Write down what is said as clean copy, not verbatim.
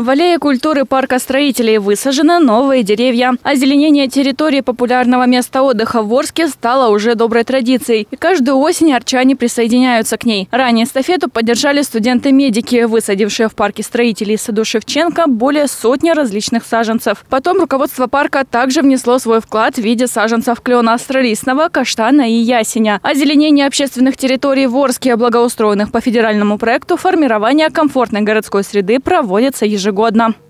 В аллее культуры парка строителей высажены новые деревья. Озеленение территории популярного места отдыха в Орске стало уже доброй традицией. И каждую осень арчане присоединяются к ней. Ранее эстафету поддержали студенты-медики, высадившие в парке строителей саду Шевченко более сотни различных саженцев. Потом руководство парка также внесло свой вклад в виде саженцев клена австралийского, каштана и ясеня. Озеленение общественных территорий в Орске, благоустроенных по федеральному проекту формирования комфортной городской среды, проводится ежегодно.